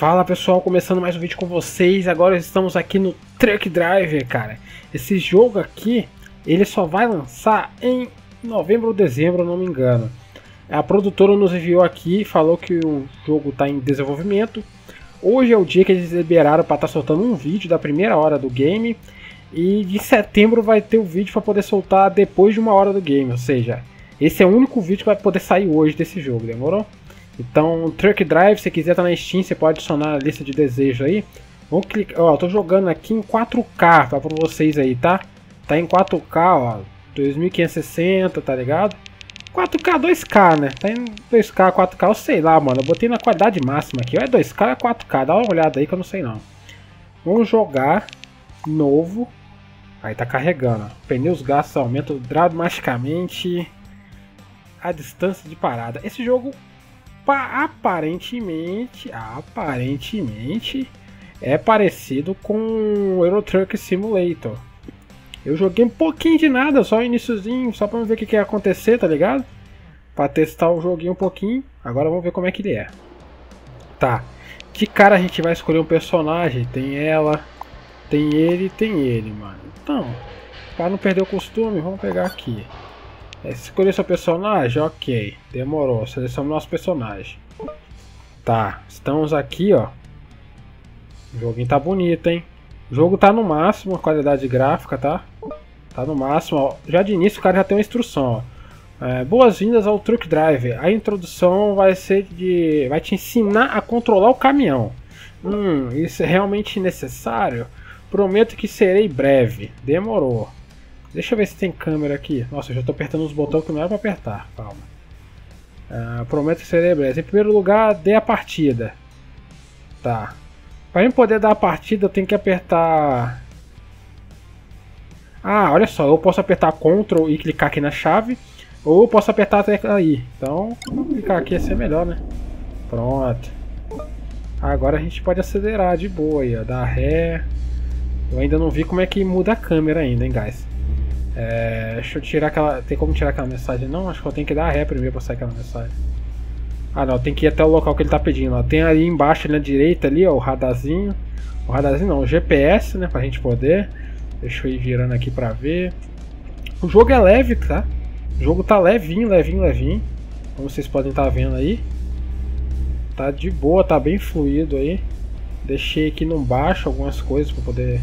Fala pessoal, começando mais um vídeo com vocês. Agora estamos aqui no Truck Driver, cara. Esse jogo aqui, ele só vai lançar em novembro ou dezembro, não me engano. A produtora nos enviou aqui, falou que o jogo está em desenvolvimento. Hoje é o dia que eles liberaram para estar soltando um vídeo da primeira hora do game. E de setembro vai ter o vídeo para poder soltar depois de 1 hora do game. Ou seja, esse é o único vídeo que vai poder sair hoje desse jogo, demorou? Então, Truck Drive, se quiser estar na Steam, você pode adicionar a lista de desejo aí. Vamos clicar, ó, eu tô jogando aqui em 4K, tá, pra vocês aí, tá? Tá em 4K, ó, 2560, tá ligado? 4K, 2K, né? Tá em 2K, 4K, eu sei lá, mano. Eu botei na qualidade máxima aqui, ou é 2K ou é 4K, dá uma olhada aí que eu não sei não. Vamos jogar novo. Aí tá carregando, ó. Pneus gastos aumentam dramaticamente a distância de parada. Esse jogo aparentemente é parecido com o Euro Truck Simulator. Eu joguei um pouquinho de nada, só o iniciozinho, só pra ver o que ia acontecer, tá ligado? Pra testar o joguinho um pouquinho. Agora vamos ver como é que ele é. Tá, de cara a gente vai escolher um personagem. Tem ela, tem ele e tem ele, mano. Então, para não perder o costume, vamos pegar aqui. Escolher seu personagem? Ok, demorou. Selecionamos nosso personagem. Tá, estamos aqui, ó. O joguinho tá bonito, hein? O jogo tá no máximo, a qualidade gráfica, tá? Tá no máximo, ó. Já de início o cara já tem uma instrução, ó. Boas-vindas ao Truck Drive. A introdução vai ser de... vai te ensinar a controlar o caminhão. Isso é realmente necessário? Prometo que serei breve. Demorou. Deixa eu ver se tem câmera aqui. Nossa, eu já tô apertando os botões que não era pra apertar. Calma. Prometo que serei breve. Em primeiro lugar, dê a partida. Tá. Para eu poder dar a partida, eu tenho que apertar... Ah, olha só. Eu posso apertar Ctrl e clicar aqui na chave. Ou eu posso apertar a tecla aí. Então, vamos clicar aqui, ia ser melhor, né? Pronto. Agora a gente pode acelerar de boa aí, ó. Dar ré. Eu ainda não vi como é que muda a câmera ainda, hein, guys. Deixa eu tirar aquela... Tem como tirar aquela mensagem? Não, acho que eu tenho que dar ré primeiro pra sair aquela mensagem. Ah não, tem que ir até o local que ele tá pedindo, ó. Tem ali embaixo, ali na direita ali, ó, o radarzinho. O radarzinho não, o GPS, né, pra gente poder. Deixa eu ir virando aqui pra ver. O jogo é leve, tá? O jogo tá levinho, levinho. Como vocês podem estar vendo aí. Tá de boa, tá bem fluido aí. Deixei aqui no baixo algumas coisas pra poder...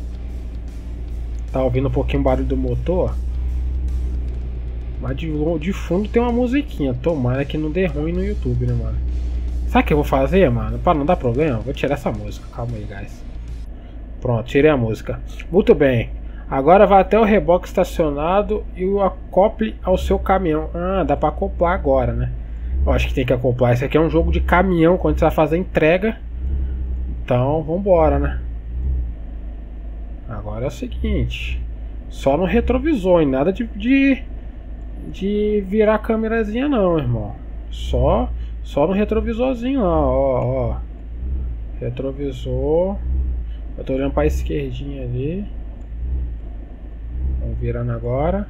Tá ouvindo um pouquinho o barulho do motor. Mas de fundo tem uma musiquinha. Tomara que não dê ruim no YouTube, né, mano? Sabe o que eu vou fazer, mano? Pra não dar problema, vou tirar essa música. Calma aí, guys. Pronto, tirei a música. Muito bem. Agora vai até o reboque estacionado e o acople ao seu caminhão. Ah, dá pra acoplar agora, né? Eu acho que tem que acoplar. Esse aqui é um jogo de caminhão quando você vai fazer entrega. Então, vambora, né? Agora é o seguinte, só no retrovisor, e nada de virar a câmerazinha não, irmão. Só no retrovisorzinho lá, ó. Retrovisor. Eu tô olhando pra esquerdinha ali. Vamos virando agora.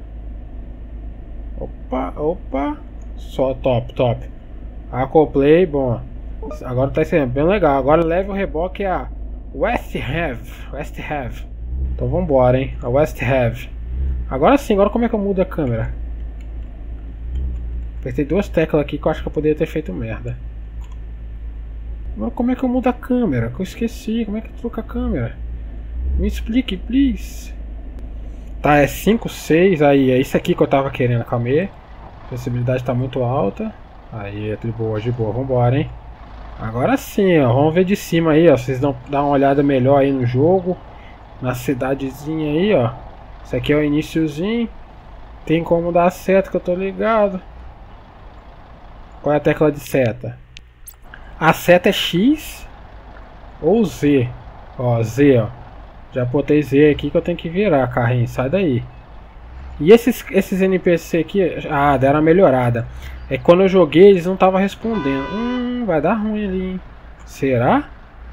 Opa. Só top. Acoplei, bom. Agora tá sendo bem legal. Agora leve o reboque a West Have. Então vambora, hein? A West Have. Agora sim, agora como é que eu mudo a câmera? Apertei duas teclas aqui que eu acho que eu poderia ter feito merda. Agora como é que eu mudo a câmera? Que eu esqueci. Como é que eu troco a câmera? Me explique, please. Tá, é 5, 6. Aí, é isso aqui que eu tava querendo. Calma aí. A sensibilidade tá muito alta. Aí, de boa. Vambora, hein? Agora sim, ó. Vamos ver de cima aí, ó. Vocês dão uma olhada melhor aí no jogo. Na cidadezinha aí, ó. Isso aqui é o iniciozinho. Tem como dar seta que eu tô ligado. Qual é a tecla de seta? A seta é X ou Z. Ó, Z, ó. Já botei Z aqui que eu tenho que virar, carrinho. Sai daí. E esses NPC aqui, ah, deram uma melhorada. É que quando eu joguei eles não estavam respondendo. Vai dar ruim ali, hein? Será?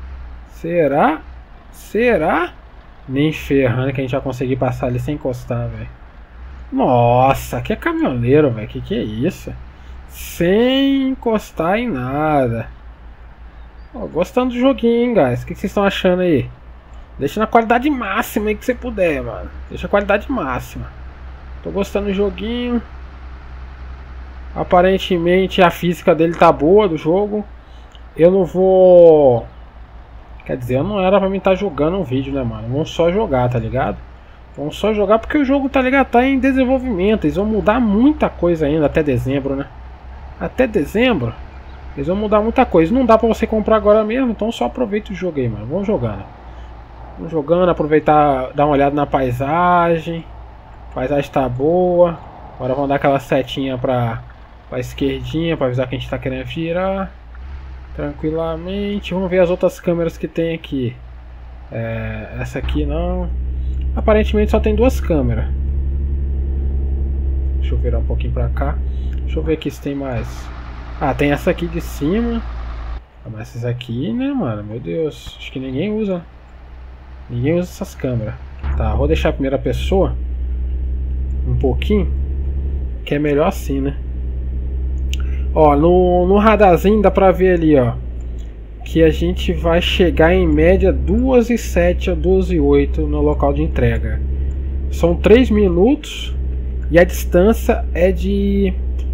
Nem ferrando que a gente vai conseguir passar ali sem encostar, velho. Nossa, que é caminhoneiro, velho. Que é isso? Sem encostar em nada. Ó, gostando do joguinho, hein, guys? O que vocês estão achando aí? Deixa na qualidade máxima aí que você puder, mano. Deixa a qualidade máxima. Tô gostando do joguinho. Aparentemente a física dele tá boa do jogo. Eu não vou... Quer dizer, eu não era pra mim estar jogando um vídeo, né, mano? Vamos só jogar, tá ligado? Vamos só jogar porque o jogo, tá ligado? Tá em desenvolvimento. Eles vão mudar muita coisa ainda até dezembro, né? Até dezembro eles vão mudar muita coisa. Não dá pra você comprar agora mesmo, então só aproveita o jogo aí, mano. Vamos jogando. Vamos jogando, aproveitar, dar uma olhada na paisagem. A paisagem tá boa. Agora vamos dar aquela setinha pra esquerdinha, pra avisar que a gente tá querendo virar. Tranquilamente. Vamos ver as outras câmeras que tem aqui. Essa aqui não. Aparentemente só tem duas câmeras. Deixa eu virar um pouquinho pra cá. Deixa eu ver aqui se tem mais. Ah, tem essa aqui de cima. Mas essas aqui, né, mano? Meu Deus. Acho que ninguém usa. Ninguém usa essas câmeras. Tá, vou deixar a primeira pessoa um pouquinho. Que é melhor assim, né? Ó, no radarzinho dá pra ver ali, ó. Que a gente vai chegar em média 2h07 a 2h08 no local de entrega. São 3 minutos. E a distância é de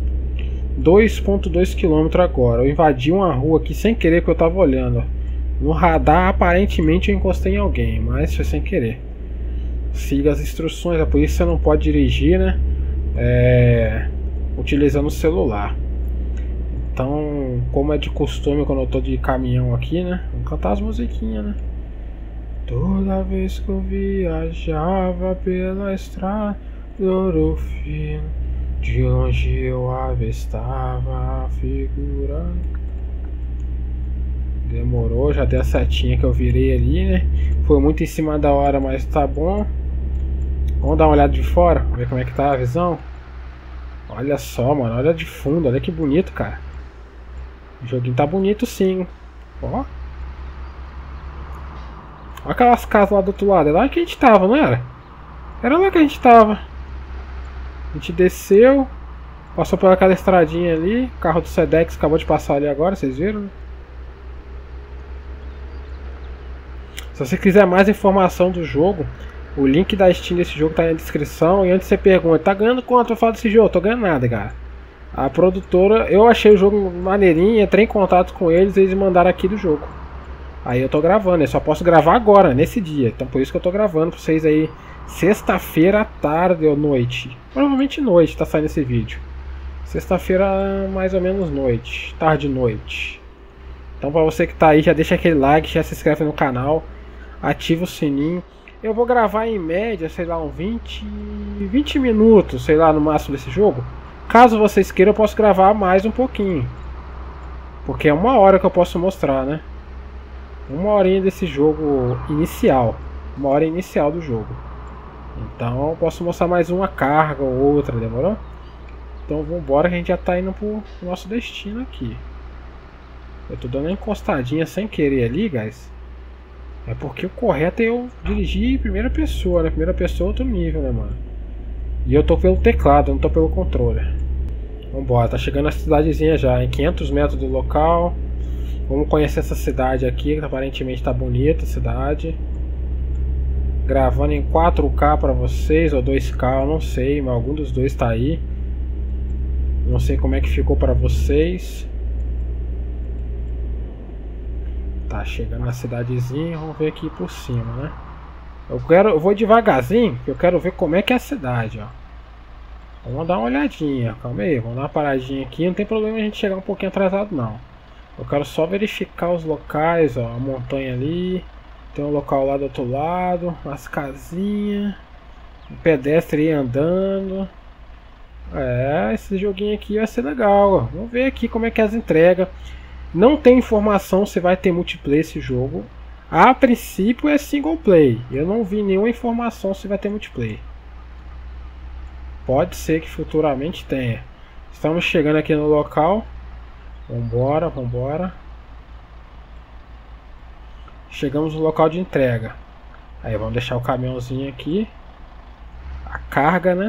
2,2 km agora. Eu invadi uma rua aqui sem querer que eu tava olhando. No radar aparentemente eu encostei em alguém, mas foi sem querer. Siga as instruções, a polícia não pode dirigir, né? Utilizando o celular. Então, como é de costume quando eu tô de caminhão aqui, né? Vamos cantar as musiquinhas, né? Toda vez que eu viajava pela estrada do Ouro Fino, de longe eu avistava a figura. Demorou, já dei a setinha que eu virei ali, né? Foi muito em cima da hora, mas tá bom. Vamos dar uma olhada de fora, ver como é que tá a visão. Olha só, mano, olha de fundo, olha que bonito, cara. O joguinho tá bonito sim. Ó. Olha aquelas casas lá do outro lado, é lá que a gente tava, não era? Era lá que a gente tava. A gente desceu, passou por aquela estradinha ali. O carro do Sedex acabou de passar ali agora, vocês viram? Né? Se você quiser mais informação do jogo, o link da Steam desse jogo tá aí na descrição. E antes você pergunta, tá ganhando quanto eu falo desse jogo? Tô ganhando nada, cara. A produtora, eu achei o jogo maneirinho, entrei em contato com eles e eles mandaram aqui do jogo. Aí eu tô gravando, eu só posso gravar agora, nesse dia. Então por isso que eu tô gravando pra vocês aí, sexta-feira à tarde ou noite. Provavelmente noite tá saindo esse vídeo. Sexta-feira mais ou menos noite, tarde e noite. Então pra você que tá aí, já deixa aquele like, já se inscreve no canal, ativa o sininho. Eu vou gravar em média, sei lá, uns 20 minutos, sei lá, no máximo desse jogo. Caso vocês queiram, eu posso gravar mais um pouquinho. Porque é 1 hora que eu posso mostrar, né? 1 horinha desse jogo inicial. 1 hora inicial do jogo. Então eu posso mostrar mais uma carga ou outra, demorou? Então vambora que a gente já tá indo pro nosso destino aqui. Eu tô dando uma encostadinha sem querer ali, guys. É porque o correto é eu dirigir em primeira pessoa, né? Primeira pessoa é outro nível, né, mano? E eu tô pelo teclado, eu não tô pelo controle. Vambora, tá chegando a cidadezinha já, em 500 metros do local. Vamos conhecer essa cidade aqui, que aparentemente tá bonita a cidade. Gravando em 4K pra vocês, ou 2K, eu não sei, mas algum dos dois tá aí. Não sei como é que ficou pra vocês. Tá chegando na cidadezinha, vamos ver aqui por cima, né? Eu vou devagarzinho, porque eu quero ver como é que é a cidade, ó. Vamos dar uma olhadinha, calma aí, vamos dar uma paradinha aqui. Não tem problema a gente chegar um pouquinho atrasado, não. Eu quero só verificar os locais, ó. A montanha ali, tem um local lá do outro lado, as casinhas, um pedestre aí andando. Esse joguinho aqui vai ser legal, ó. Vamos ver aqui como é que é as entregas. Não tem informação se vai ter multiplayer esse jogo. A princípio é single play. Eu não vi nenhuma informação se vai ter multiplayer. Pode ser que futuramente tenha. Estamos chegando aqui no local. Vambora, vambora. Chegamos no local de entrega. Aí vamos deixar o caminhãozinho aqui. A carga, né?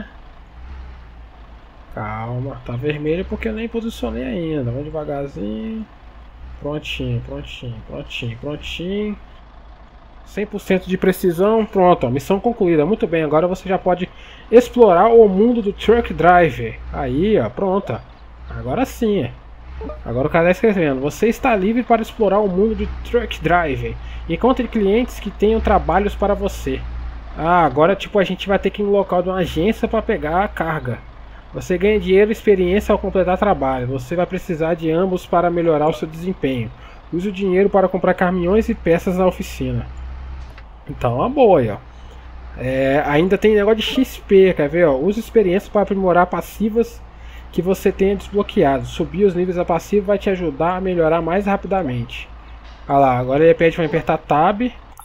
Calma, tá vermelho porque eu nem posicionei ainda. Vamos devagarzinho. Prontinho, prontinho, prontinho, prontinho. 100% de precisão, pronto, ó, missão concluída. Muito bem, agora você já pode explorar o mundo do Truck Driver. Aí, ó, pronto. Agora sim. Agora o cara está escrevendo: você está livre para explorar o mundo do Truck Driver. Encontre clientes que tenham trabalhos para você. Ah, agora tipo a gente vai ter que ir no local de uma agência para pegar a carga. Você ganha dinheiro e experiência ao completar trabalho. Você vai precisar de ambos para melhorar o seu desempenho. Use o dinheiro para comprar caminhões e peças na oficina. Então, uma boa aí, ó. Ainda tem negócio de XP, quer ver? Ó? Use experiência para aprimorar passivas que você tenha desbloqueado. Subir os níveis da passiva vai te ajudar a melhorar mais rapidamente. Olha lá, agora ele pede para apertar Tab.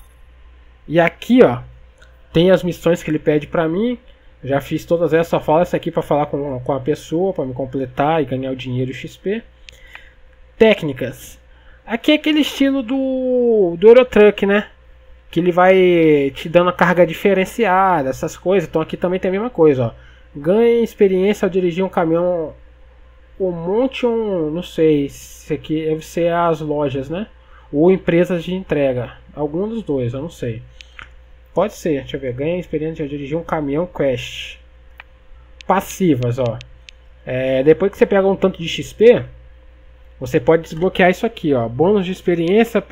E aqui, ó, tem as missões que ele pede para mim. Já fiz todas elas, só falo essa aqui para falar com a pessoa, para me completar e ganhar o dinheiro e XP. Técnicas. Aqui é aquele estilo do Euro Truck, né? Que ele vai te dando a carga diferenciada, essas coisas. Então aqui também tem a mesma coisa, ó. Ganhe experiência ao dirigir um caminhão. O Montion, não sei, se aqui deve ser as lojas, né? Ou empresas de entrega. Algum dos dois, eu não sei. Pode ser, deixa eu ver. Ganhe experiência ao dirigir um caminhão Quest. Passivas, ó. Depois que você pega um tanto de XP, você pode desbloquear isso aqui, ó. Bônus de experiência,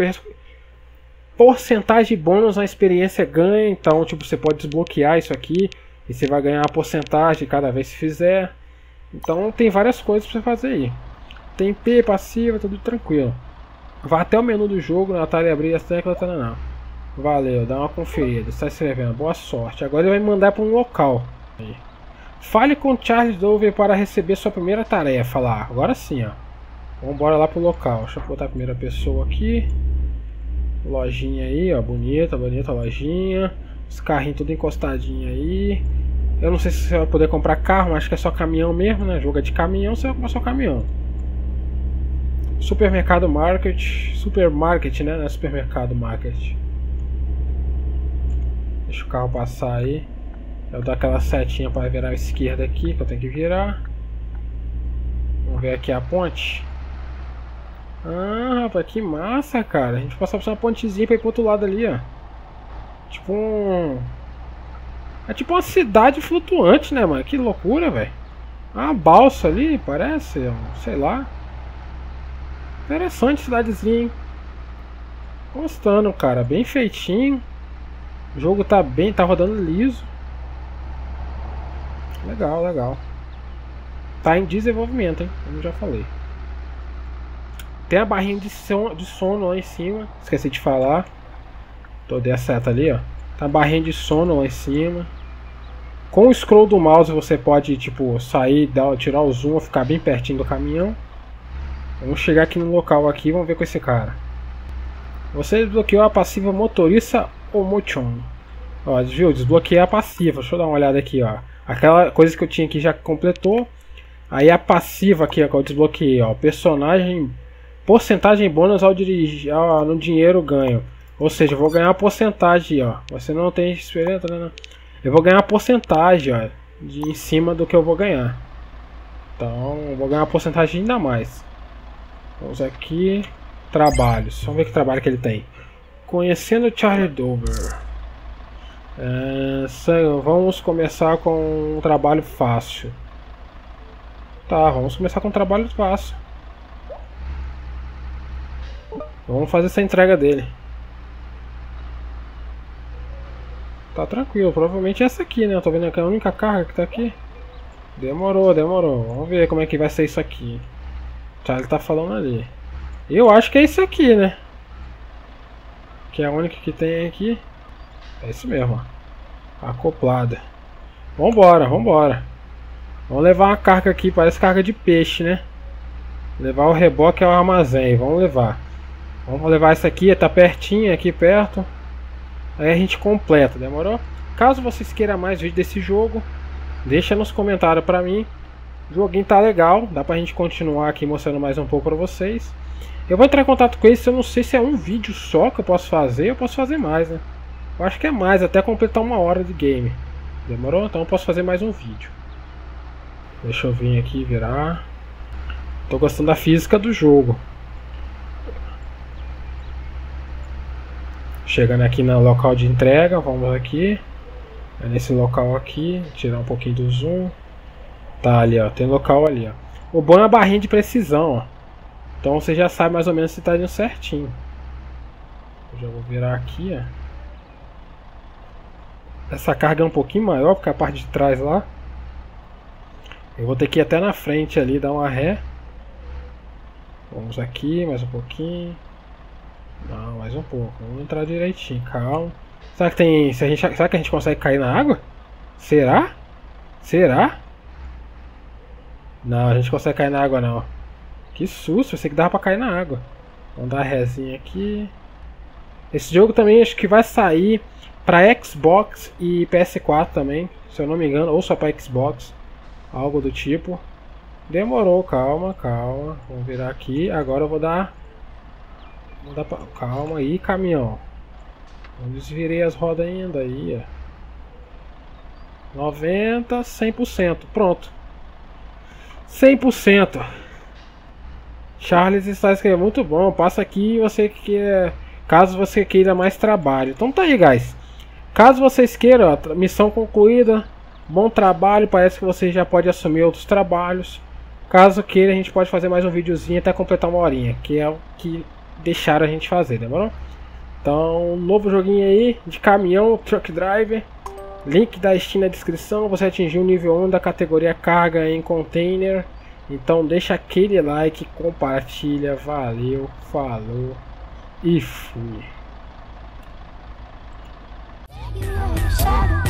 porcentagem de bônus na experiência ganha. Então, tipo, você pode desbloquear isso aqui e você vai ganhar uma porcentagem cada vez que fizer. Então, tem várias coisas para você fazer aí. Tem P, passiva, tudo tranquilo. Vá até o menu do jogo, Natália, abrir as teclas, não. Valeu, dá uma conferida. Está escrevendo, boa sorte. Agora ele vai me mandar para um local. Aí. Fale com Charles Dover para receber sua primeira tarefa lá. Agora sim, ó. Vamos embora lá pro local. Deixa eu botar a primeira pessoa aqui. Lojinha aí, ó, bonita, bonita lojinha. Os carrinhos tudo encostadinho aí. Eu não sei se você vai poder comprar carro, mas acho que é só caminhão mesmo, né? Jogo de caminhão, você vai comprar só caminhão. Supermercado Market. Supermarket, né? Não é supermercado Market. Deixa o carro passar aí. Eu dou aquela setinha para virar a esquerda aqui, que eu tenho que virar. Vamos ver aqui a ponte. Ah, rapaz, que massa, cara. A gente passa por uma pontezinha pra ir pro outro lado ali, ó. Tipo É tipo uma cidade flutuante, né, mano? Que loucura, velho. Uma balsa ali, parece. Sei lá. Interessante cidadezinha, hein? Gostando, cara. Bem feitinho. O jogo tá rodando liso. Legal, legal. Tá em desenvolvimento, hein? Como já falei. Tem a barrinha de sono lá em cima. Esqueci de falar. Dei a seta ali, ó. Tá a barrinha de sono lá em cima. Com o scroll do mouse você pode, tipo, sair, tirar o zoom, ficar bem pertinho do caminhão. Vamos chegar aqui no local aqui, vamos ver com esse cara. Você desbloqueou a passiva motorista Omochon. Ó, viu? Desbloqueei a passiva. Deixa eu dar uma olhada aqui, ó. Aquela coisa que eu tinha aqui já completou. Aí a passiva aqui, ó, que eu desbloqueei, ó. Personagem... Porcentagem bônus ao dirigir no dinheiro ganho. Ou seja, eu vou ganhar uma porcentagem, ó. Você não tem experiência, né? Eu vou ganhar uma porcentagem, ó, em cima do que eu vou ganhar. Então, eu vou ganhar uma porcentagem ainda mais. Vamos aqui, trabalhos. Vamos ver que trabalho que ele tem. Conhecendo Charles Dover. Vamos começar com um trabalho fácil. Tá, vamos começar com um trabalho fácil. Vamos fazer essa entrega dele. Tá tranquilo, provavelmente é essa aqui, né? Eu tô vendo que é a única carga que tá aqui. Demorou, demorou. Vamos ver como é que vai ser isso aqui. Tá, ele tá falando ali. Eu acho que é isso aqui, né? Que é a única que tem aqui. É isso mesmo, ó. Acoplada. Vambora, vambora. Vamos levar uma carga aqui, parece carga de peixe, né? Levar o reboque ao armazém, vamos levar. Vamos levar essa aqui, tá pertinho, aqui perto. Aí a gente completa, demorou? Caso vocês queiram mais vídeo desse jogo, deixa nos comentários pra mim. O joguinho tá legal, dá pra gente continuar aqui mostrando mais um pouco pra vocês. Eu vou entrar em contato com eles, eu não sei se é um vídeo só que eu posso fazer, eu posso fazer mais, né? Eu acho que é mais, até completar 1 hora de game. Demorou? Então eu posso fazer mais um vídeo. Deixa eu vir aqui virar. Tô gostando da física do jogo. Chegando aqui no local de entrega, vamos aqui. É nesse local aqui, tirar um pouquinho do zoom. Tá ali, ó, tem local ali, ó. O bom é a barrinha de precisão, ó. Então você já sabe mais ou menos se tá indo certinho. Eu já vou virar aqui, ó. Essa carga é um pouquinho maior, porque a parte de trás lá. Eu vou ter que ir até na frente ali, dar uma ré. Vamos aqui, mais um pouquinho. Não, mais um pouco. Vamos entrar direitinho, calma. Será que tem. Será que a gente consegue cair na água? Será? Será? Não, a gente consegue cair na água não. Que susto, eu sei que dava pra cair na água. Vamos dar a resinha aqui. Esse jogo também acho que vai sair pra Xbox e PS4 também, se eu não me engano, ou só pra Xbox. Algo do tipo. Demorou, calma, calma. Vamos virar aqui. Agora eu vou dar. Calma aí, caminhão. Eu desvirei as rodas ainda aí, ó. 90, 100%. Pronto. 100%. Charles está escrevendo. Muito bom. Passa aqui você quer. Caso você queira mais trabalho. Então tá aí, guys. Caso vocês queiram, ó, missão concluída. Bom trabalho. Parece que você já pode assumir outros trabalhos. Caso queira, a gente pode fazer mais um videozinho até completar uma horinha. Que é o que deixaram a gente fazer, demorou? Então, novo joguinho aí de caminhão, Truck Driver. Link da Steam na descrição. Você atingiu o nível 1 da categoria carga em container. Então deixa aquele like, compartilha, valeu, falou e fui.